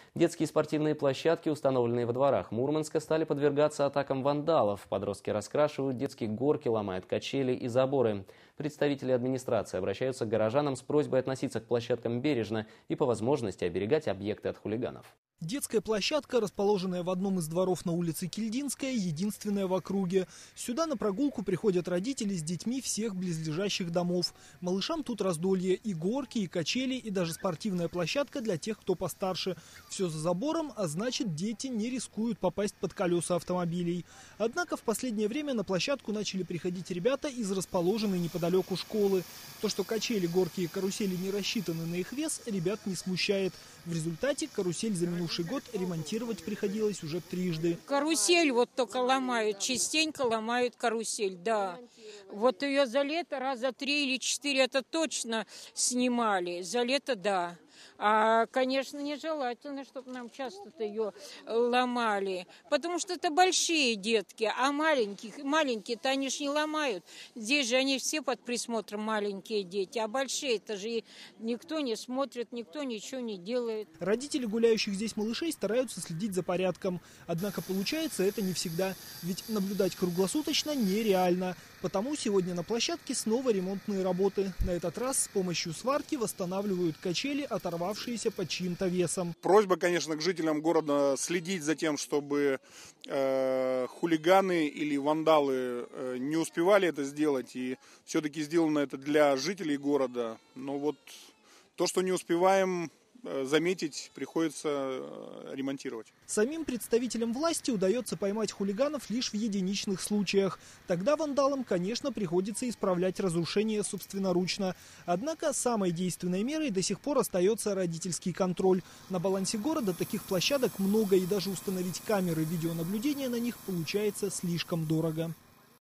Детские спортивные площадки, установленные во дворах Мурманска, стали подвергаться атакам вандалов. Подростки раскрашивают детские горки, ломают качели и заборы. Представители администрации обращаются к горожанам с просьбой относиться к площадкам бережно и по возможности оберегать объекты от хулиганов. Детская площадка, расположенная в одном из дворов на улице Кильдинская, единственная в округе. Сюда на прогулку приходят родители с детьми всех близлежащих домов. Малышам тут раздолье: и горки, и качели, и даже спортивная площадка для тех, кто постарше. Все за забором, а значит, дети не рискуют попасть под колеса автомобилей. Однако в последнее время на площадку начали приходить ребята из расположенной неподалеку школы. То, что качели, горки и карусели не рассчитаны на их вес, ребят не смущает. В результате карусель за минувший год ремонтировать приходилось уже трижды. Карусель вот только ломают, частенько ломают карусель, да. Вот ее за лето раза 3 или 4 это точно снимали, за лето да. А, конечно, нежелательно, чтобы нам часто-то ее ломали, потому что это большие детки, а маленькие-то они ж не ломают. Здесь же они все под присмотром, маленькие дети, а большие-то же никто не смотрит, никто ничего не делает. Родители гуляющих здесь малышей стараются следить за порядком, однако получается это не всегда, ведь наблюдать круглосуточно нереально. Потому сегодня на площадке снова ремонтные работы. На этот раз с помощью сварки восстанавливают качели, оторвавшиеся под чьим-то весом. Просьба, конечно, к жителям города следить за тем, чтобы хулиганы или вандалы не успевали это сделать. И все-таки сделано это для жителей города. Но вот то, что не успеваем заметить, приходится ремонтировать. Самим представителям власти удается поймать хулиганов лишь в единичных случаях. Тогда вандалам, конечно, приходится исправлять разрушения собственноручно. Однако самой действенной мерой до сих пор остается родительский контроль. На балансе города таких площадок много, и даже установить камеры видеонаблюдения на них получается слишком дорого.